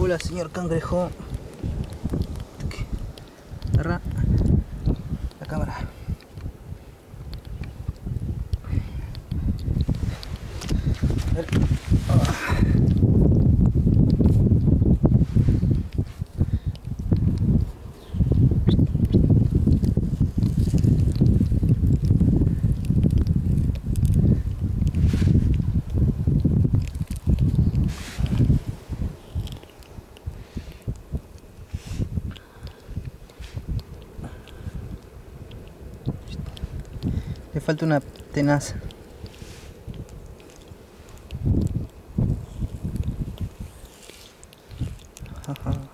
Hola, señor cangrejo. Agarra la cámara. A ver. Le falta una tenaza. Ajá.